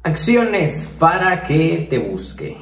Acciones para que te busque.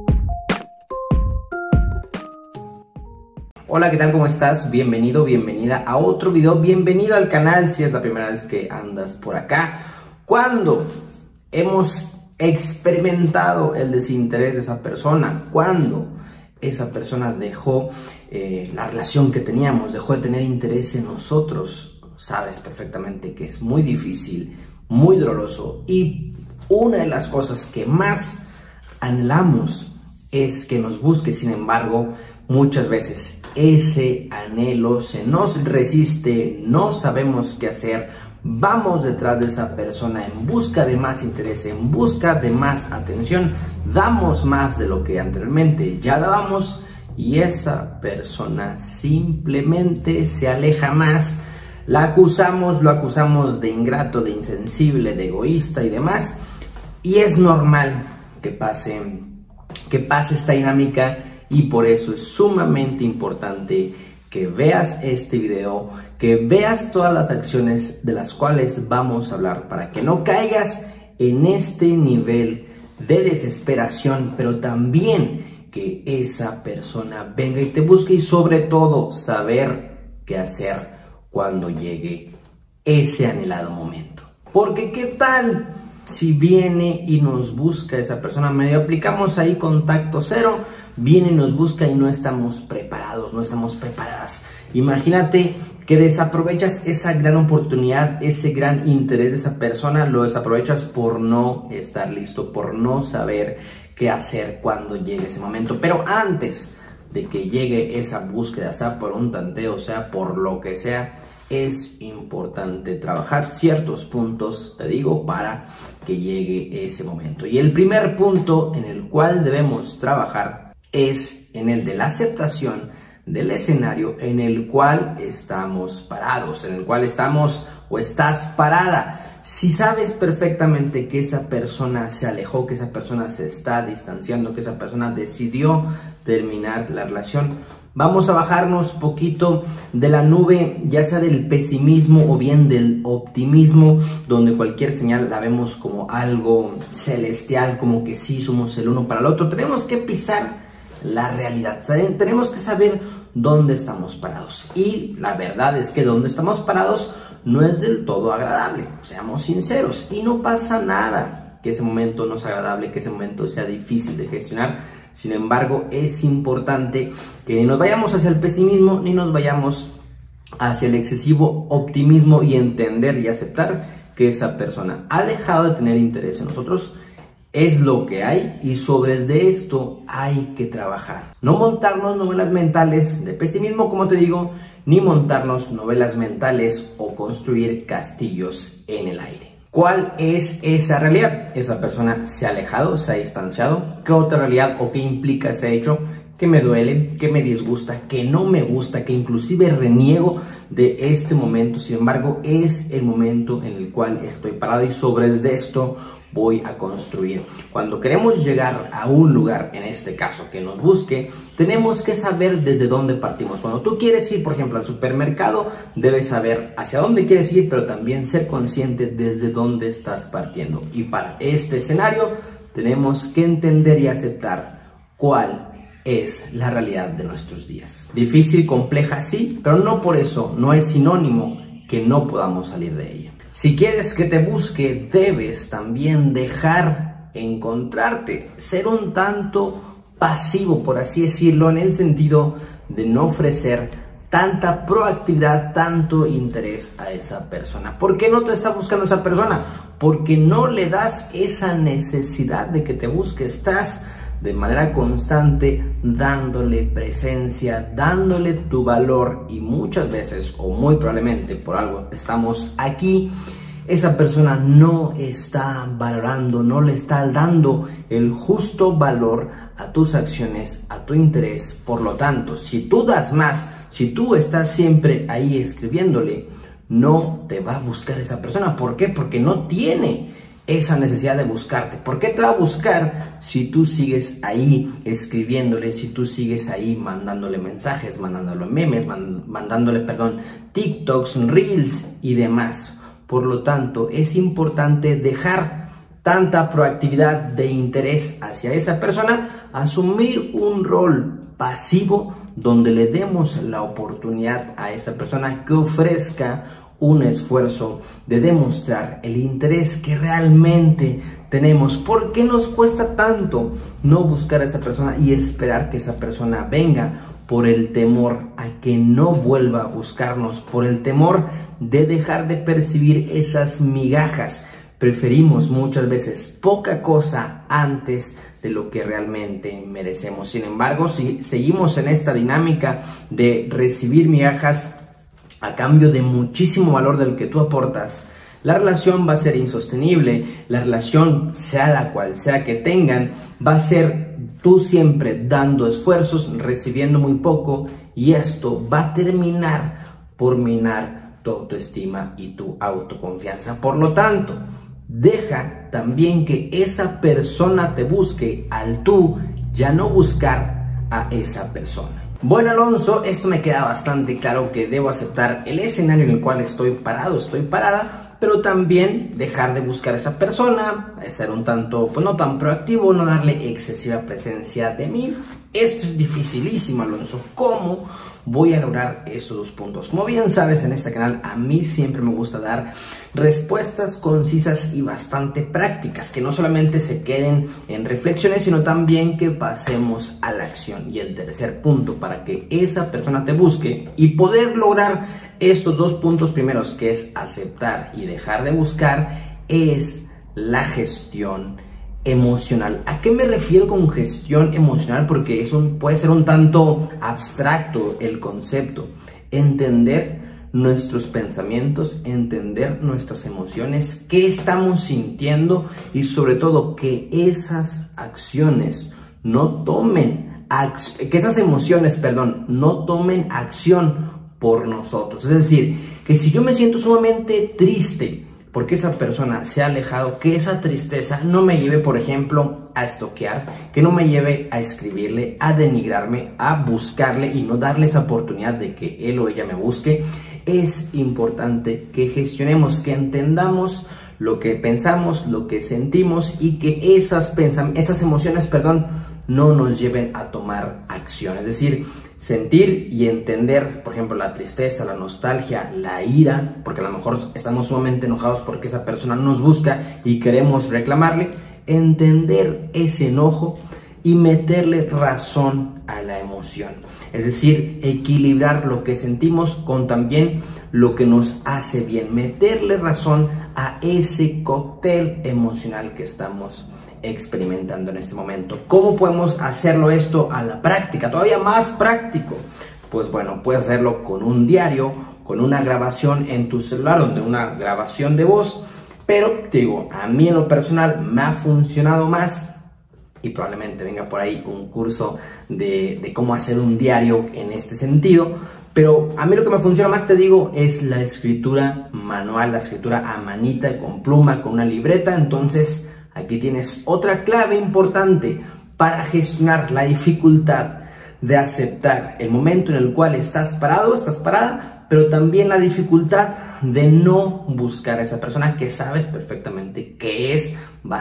Hola, ¿qué tal? ¿Cómo estás? Bienvenido, bienvenida a otro video. Bienvenido al canal si es la primera vez que andas por acá. Cuando hemos experimentado el desinterés de esa persona, cuando esa persona dejó la relación que teníamos, dejó de tener interés en nosotros, sabes perfectamente que es muy difícil, muy doloroso, y una de las cosas que más anhelamos es que nos busque. Sin embargo, muchas veces ese anhelo se nos resiste, no sabemos qué hacer, vamos detrás de esa persona en busca de más interés, en busca de más atención, damos más de lo que anteriormente ya dábamos y esa persona simplemente se aleja más. La acusamos, lo acusamos de ingrato, de insensible, de egoísta y demás. Y es normal que pase esta dinámica, y por eso es sumamente importante que veas este video, que veas todas las acciones de las cuales vamos a hablar para que no caigas en este nivel de desesperación, pero también que esa persona venga y te busque, y sobre todo saber qué hacer cuando llegue ese anhelado momento. Porque ¿qué tal si viene y nos busca esa persona? Medio aplicamos ahí contacto cero, viene y nos busca y no estamos preparados, no estamos preparadas. Imagínate que desaprovechas esa gran oportunidad, ese gran interés de esa persona, lo desaprovechas por no estar listo, por no saber qué hacer cuando llegue ese momento. Pero antes de que llegue esa búsqueda, sea por un tanteo, sea por lo que sea, es importante trabajar ciertos puntos, te digo, para que llegue ese momento. Y el primer punto en el cual debemos trabajar es en el de la aceptación del escenario en el cual estamos parados, en el cual estamos o estás parada. Si sabes perfectamente que esa persona se alejó, que esa persona se está distanciando, que esa persona decidió terminar la relación, vamos a bajarnos poquito de la nube, ya sea del pesimismo o bien del optimismo, donde cualquier señal la vemos como algo celestial, como que sí somos el uno para el otro. Tenemos que pisar la realidad, tenemos que saber dónde estamos parados, y la verdad es que donde estamos parados no es del todo agradable, seamos sinceros, y no pasa nada que ese momento no sea agradable, que ese momento sea difícil de gestionar. Sin embargo, es importante que ni nos vayamos hacia el pesimismo ni nos vayamos hacia el excesivo optimismo, y entender y aceptar que esa persona ha dejado de tener interés en nosotros. Es lo que hay, y sobre de esto hay que trabajar. No montarnos novelas mentales de pesimismo, como te digo, ni montarnos novelas mentales o construir castillos en el aire. ¿Cuál es esa realidad? Esa persona se ha alejado, se ha distanciado. ¿Qué otra realidad o qué implica ese hecho? Que me duele, que me disgusta, que no me gusta, que inclusive reniego de este momento. Sin embargo, es el momento en el cual estoy parado, y sobre esto voy a construir. Cuando queremos llegar a un lugar, en este caso que nos busque, tenemos que saber desde dónde partimos. Cuando tú quieres ir, por ejemplo, al supermercado, debes saber hacia dónde quieres ir, pero también ser consciente desde dónde estás partiendo. Y para este escenario tenemos que entender y aceptar cuál es la realidad de nuestros días. Difícil, compleja, sí, pero no por eso no es sinónimo que no podamos salir de ella. Si quieres que te busque, debes también dejar encontrarte, ser un tanto pasivo, por así decirlo, en el sentido de no ofrecer tanta proactividad, tanto interés a esa persona. ¿Por qué no te está buscando esa persona? Porque no le das esa necesidad de que te busque. Estás de manera constante dándole presencia, dándole tu valor, y muchas veces, o muy probablemente por algo estamos aquí, esa persona no está valorando, no le está dando el justo valor a tus acciones, a tu interés. Por lo tanto, si tú das más, si tú estás siempre ahí escribiéndole, no te va a buscar esa persona. ¿Por qué? Porque no tiene esa necesidad de buscarte. ¿Por qué te va a buscar si tú sigues ahí escribiéndole, si tú sigues ahí mandándole mensajes, mandándole memes, mandándole, TikToks, Reels y demás? Por lo tanto, es importante dejar tanta proactividad de interés hacia esa persona, asumir un rol pasivo donde le demos la oportunidad a esa persona que ofrezca un esfuerzo de demostrar el interés que realmente tenemos. ¿Por qué nos cuesta tanto no buscar a esa persona y esperar que esa persona venga? Por el temor a que no vuelva a buscarnos, por el temor de dejar de percibir esas migajas. Preferimos muchas veces poca cosa antes de lo que realmente merecemos. Sin embargo, si seguimos en esta dinámica de recibir migajas a cambio de muchísimo valor del que tú aportas, la relación va a ser insostenible. La relación, sea la cual sea que tengan, va a ser tú siempre dando esfuerzos, recibiendo muy poco, y esto va a terminar por minar tu autoestima y tu autoconfianza. Por lo tanto, deja también que esa persona te busque al tú ya no buscar a esa persona. Bueno, Alonso, esto me queda bastante claro, que debo aceptar el escenario en el cual estoy parado, estoy parada, pero también dejar de buscar a esa persona, ser un tanto, pues no tan proactivo, no darle excesiva presencia de mí. Esto es dificilísimo, Alonso. ¿Cómo voy a lograr estos dos puntos? Como bien sabes, en este canal a mí siempre me gusta dar respuestas concisas y bastante prácticas, que no solamente se queden en reflexiones, sino también que pasemos a la acción. Y el tercer punto para que esa persona te busque y poder lograr estos dos puntos primeros, que es aceptar y dejar de buscar, es la gestión emocional. ¿A qué me refiero con gestión emocional? Porque puede ser un tanto abstracto el concepto. Entender nuestros pensamientos, entender nuestras emociones, qué estamos sintiendo, y sobre todo que esas acciones no tomen, que esas emociones, perdón, no tomen acción por nosotros. Es decir, que si yo me siento sumamente triste porque esa persona se ha alejado, que esa tristeza no me lleve, por ejemplo, a estoquear, que no me lleve a escribirle, a denigrarme, a buscarle y no darle esa oportunidad de que él o ella me busque. Es importante que gestionemos, que entendamos lo que pensamos, lo que sentimos, y que esas emociones, perdón, no nos lleven a tomar acción. Es decir, sentir y entender, por ejemplo, la tristeza, la nostalgia, la ira, porque a lo mejor estamos sumamente enojados porque esa persona nos busca y queremos reclamarle. Entender ese enojo y meterle razón a la emoción. Es decir, equilibrar lo que sentimos con también lo que nos hace bien. Meterle razón a ese cóctel emocional que estamos experimentando en este momento. ¿Cómo podemos hacerlo esto a la práctica? Todavía más práctico. Pues bueno, puedes hacerlo con un diario, con una grabación en tu celular, donde una grabación de voz. Pero te digo, a mí en lo personal me ha funcionado más, y probablemente venga por ahí un curso de cómo hacer un diario en este sentido. Pero a mí lo que me funciona más, te digo, es la escritura manual, la escritura a manita, con pluma, con una libreta. Entonces, aquí tienes otra clave importante para gestionar la dificultad de aceptar el momento en el cual estás parado, estás parada, pero también la dificultad de no buscar a esa persona, que sabes perfectamente que es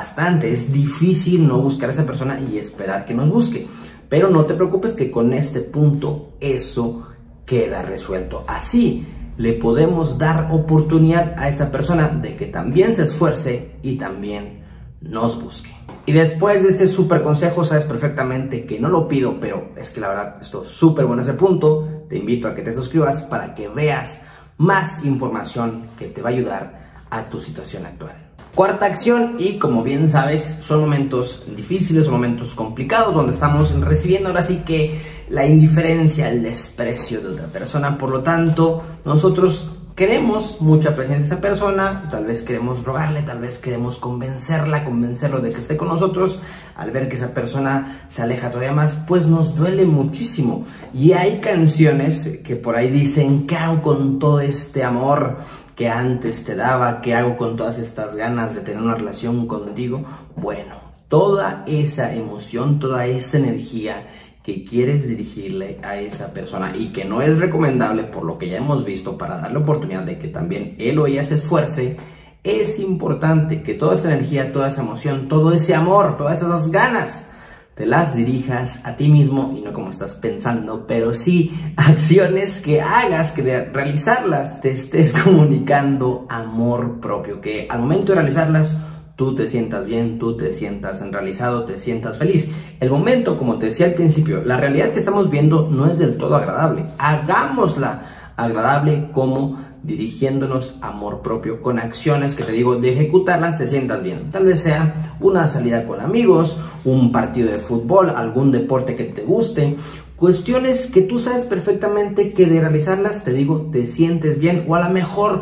difícil no buscar a esa persona y esperar que nos busque. Pero no te preocupes, que con este punto eso queda resuelto. Así le podemos dar oportunidad a esa persona de que también se esfuerce y también nos busque. Y después de este súper consejo, sabes perfectamente que no lo pido, pero es que la verdad esto es súper bueno ese punto. Te invito a que te suscribas para que veas más información que te va a ayudar a tu situación actual. Cuarta acción, y como bien sabes, son momentos difíciles, son momentos complicados, donde estamos recibiendo ahora sí que la indiferencia, el desprecio de otra persona. Por lo tanto, nosotros queremos mucha presencia de esa persona, tal vez queremos rogarle, tal vez queremos convencerlo de que esté con nosotros. Al ver que esa persona se aleja todavía más, pues nos duele muchísimo. Y hay canciones que por ahí dicen: ¿qué hago con todo este amor que antes te daba? ¿Qué hago con todas estas ganas de tener una relación contigo? Bueno, toda esa emoción, toda esa energía que quieres dirigirle a esa persona, y que no es recomendable por lo que ya hemos visto, para darle oportunidad de que también él o ella se esfuerce, es importante que toda esa energía, toda esa emoción, todo ese amor, todas esas ganas, te las dirijas a ti mismo y no como estás pensando, pero sí acciones que hagas, que de realizarlas te estés comunicando amor propio, que al momento de realizarlas tú te sientas bien, tú te sientas realizado, te sientas feliz. El momento, como te decía al principio, la realidad que estamos viendo no es del todo agradable. Hagámosla agradable como dirigiéndonos amor propio con acciones que te digo, de ejecutarlas te sientas bien. Tal vez sea una salida con amigos, un partido de fútbol, algún deporte que te guste, cuestiones que tú sabes perfectamente que de realizarlas, te digo, te sientes bien. O a lo mejor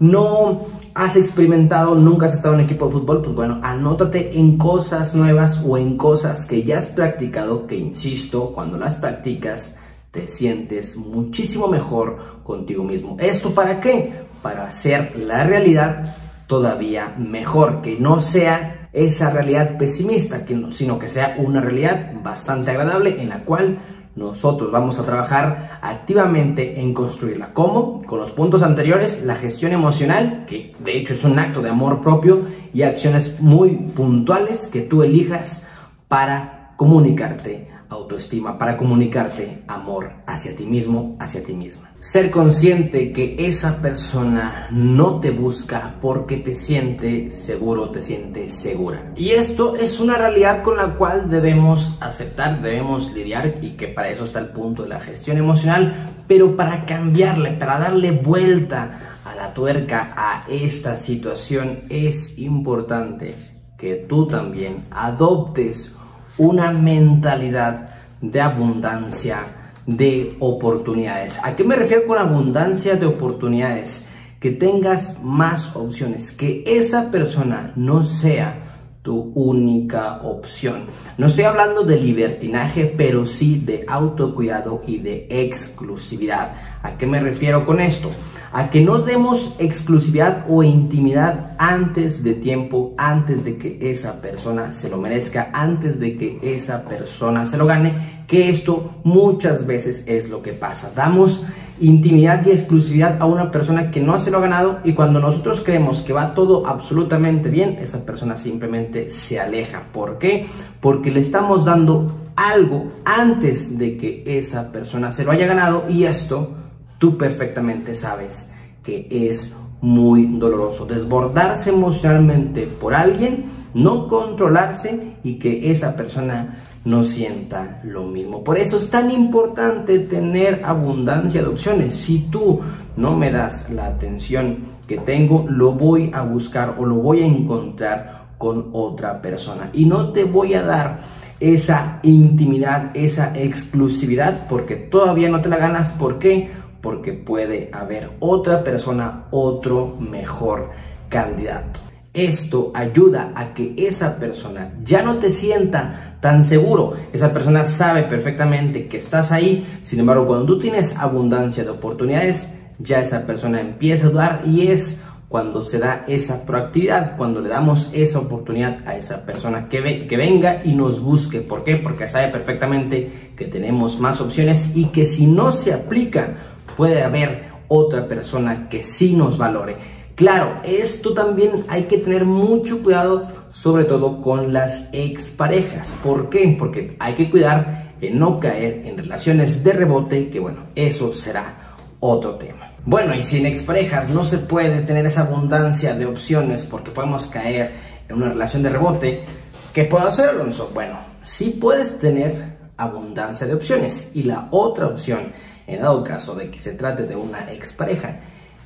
no has experimentado, nunca has estado en equipo de fútbol, pues bueno, anótate en cosas nuevas o en cosas que ya has practicado, que insisto, cuando las practicas te sientes muchísimo mejor contigo mismo. ¿Esto para qué? Para hacer la realidad todavía mejor, que no sea esa realidad pesimista, sino que sea una realidad bastante agradable en la cual nosotros vamos a trabajar activamente en construirla. ¿Cómo? Con los puntos anteriores, la gestión emocional, que de hecho es un acto de amor propio, y acciones muy puntuales que tú elijas para comunicarte autoestima, para comunicarte amor hacia ti mismo, hacia ti misma. Ser consciente que esa persona no te busca porque te siente seguro, te siente segura. Y esto es una realidad con la cual debemos aceptar, debemos lidiar, y que para eso está el punto de la gestión emocional, pero para cambiarle, para darle vuelta a la tuerca a esta situación, es importante que tú también adoptes una mentalidad de abundancia de oportunidades. ¿A qué me refiero con abundancia de oportunidades? Que tengas más opciones, que esa persona no sea tu única opción. No estoy hablando de libertinaje, pero sí de autocuidado y de exclusividad. ¿A qué me refiero con esto? A que no demos exclusividad o intimidad antes de tiempo, antes de que esa persona se lo merezca, antes de que esa persona se lo gane, que esto muchas veces es lo que pasa. Damos intimidad y exclusividad a una persona que no se lo ha ganado, y cuando nosotros creemos que va todo absolutamente bien, esa persona simplemente se aleja. ¿Por qué? Porque le estamos dando algo antes de que esa persona se lo haya ganado, y esto tú perfectamente sabes que es muy doloroso. Desbordarse emocionalmente por alguien, no controlarse, y que esa persona no sienta lo mismo. Por eso es tan importante tener abundancia de opciones. Si tú no me das la atención que tengo, lo voy a buscar o lo voy a encontrar con otra persona, y no te voy a dar esa intimidad, esa exclusividad, porque todavía no te la ganas. ¿Por qué? Porque puede haber otra persona, otro mejor candidato. Esto ayuda a que esa persona ya no te sienta tan seguro. Esa persona sabe perfectamente que estás ahí. Sin embargo, cuando tú tienes abundancia de oportunidades, ya esa persona empieza a dudar, y es cuando se da esa proactividad, cuando le damos esa oportunidad a esa persona que venga y nos busque. ¿Por qué? Porque sabe perfectamente que tenemos más opciones, y que si no se aplica, puede haber otra persona que sí nos valore. Claro, esto también hay que tener mucho cuidado, sobre todo con las exparejas. ¿Por qué? Porque hay que cuidar en no caer en relaciones de rebote, que bueno, eso será otro tema. Bueno, y si en exparejas no se puede tener esa abundancia de opciones porque podemos caer en una relación de rebote, ¿qué puedo hacer, Alonso? Bueno, sí puedes tener abundancia de opciones, y la otra opción, en dado caso de que se trate de una expareja,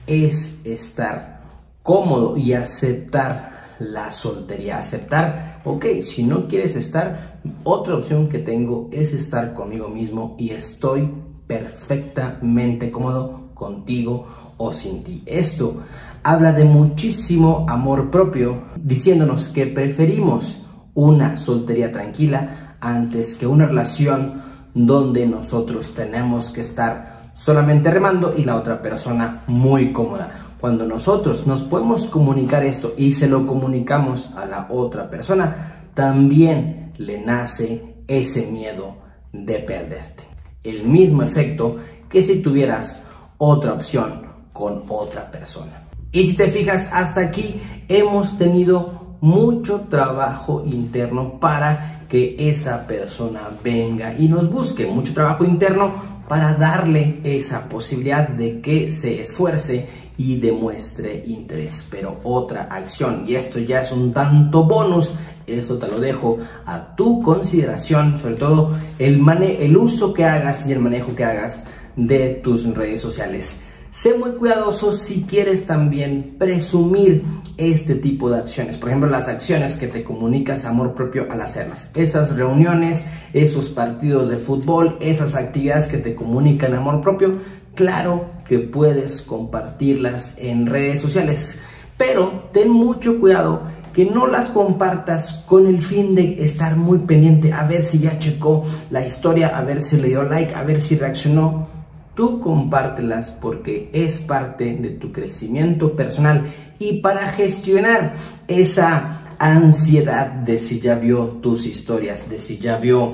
es estar cómodo y aceptar la soltería. Aceptar, ok, si no quieres estar, otra opción que tengo es estar conmigo mismo, y estoy perfectamente cómodo contigo o sin ti. Esto habla de muchísimo amor propio, diciéndonos que preferimos una soltería tranquila antes que una relación donde nosotros tenemos que estar solamente remando y la otra persona muy cómoda. Cuando nosotros nos podemos comunicar esto y se lo comunicamos a la otra persona, también le nace ese miedo de perderte. El mismo efecto que si tuvieras otra opción con otra persona. Y si te fijas, hasta aquí hemos tenido mucho trabajo interno para que esa persona venga y nos busque. Mucho trabajo interno para darle esa posibilidad de que se esfuerce y demuestre interés. Pero otra acción, y esto ya es un tanto bonus, eso te lo dejo a tu consideración, sobre todo el uso que hagas y el manejo que hagas de tus redes sociales. Sé muy cuidadoso si quieres también presumir este tipo de acciones. Por ejemplo, las acciones que te comunicas amor propio al hacerlas. Esas reuniones, esos partidos de fútbol, esas actividades que te comunican amor propio. Claro que puedes compartirlas en redes sociales, pero ten mucho cuidado que no las compartas con el fin de estar muy pendiente a ver si ya checó la historia, a ver si le dio like, a ver si reaccionó. Tú compártelas porque es parte de tu crecimiento personal y para gestionar esa ansiedad de si ya vio tus historias, de si ya vio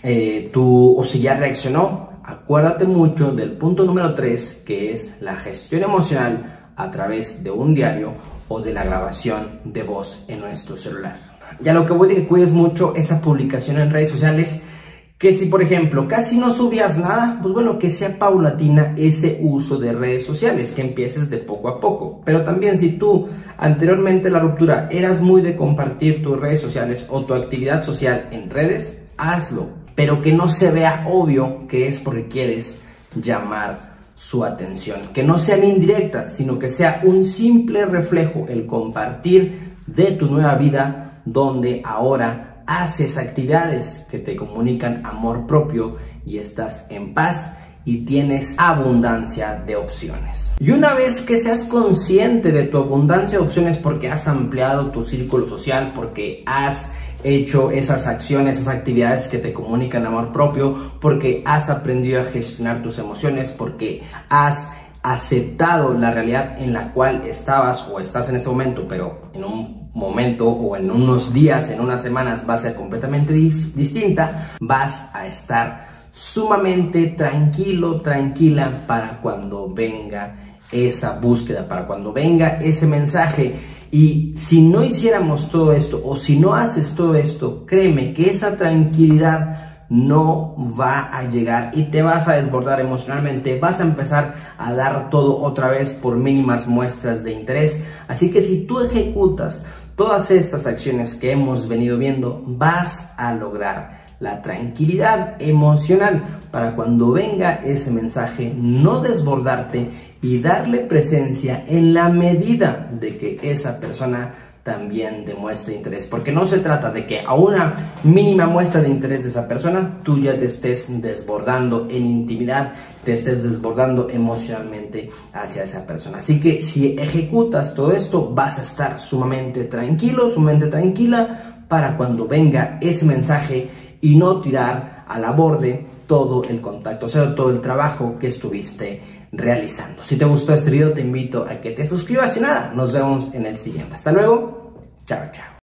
o si ya reaccionó. Acuérdate mucho del punto número 3, que es la gestión emocional a través de un diario o de la grabación de voz en nuestro celular. Ya lo que voy de que cuides mucho esa publicación en redes sociales, que si por ejemplo casi no subías nada, pues bueno, que sea paulatina ese uso de redes sociales, que empieces de poco a poco. Pero también si tú anteriormente a la ruptura eras muy de compartir tus redes sociales o tu actividad social en redes, hazlo, pero que no se vea obvio que es porque quieres llamar su atención, que no sean indirectas, sino que sea un simple reflejo, el compartir de tu nueva vida, donde ahora haces actividades que te comunican amor propio y estás en paz y tienes abundancia de opciones. Y una vez que seas consciente de tu abundancia de opciones porque has ampliado tu círculo social, porque has hecho esas acciones, esas actividades que te comunican amor propio, porque has aprendido a gestionar tus emociones, porque has aceptado la realidad en la cual estabas o estás en este momento, pero en un momento o en unos días, en unas semanas va a ser completamente distinta, vas a estar sumamente tranquilo, tranquila para cuando venga esa búsqueda, para cuando venga ese mensaje. Y si no hiciéramos todo esto o si no haces todo esto, créeme que esa tranquilidad no va a llegar y te vas a desbordar emocionalmente, vas a empezar a dar todo otra vez por mínimas muestras de interés. Así que si tú ejecutas todas estas acciones que hemos venido viendo, vas a lograr la tranquilidad emocional para cuando venga ese mensaje no desbordarte y darle presencia en la medida de que esa persona también demuestre interés, porque no se trata de que a una mínima muestra de interés de esa persona tú ya te estés desbordando en intimidad, te estés desbordando emocionalmente hacia esa persona. Así que si ejecutas todo esto vas a estar sumamente tranquilo, sumamente tranquila para cuando venga ese mensaje y no tirar a la borde todo el contacto, o sea, todo el trabajo que estuviste realizando. Si te gustó este video te invito a que te suscribas y nada, nos vemos en el siguiente. Hasta luego, chao, chao.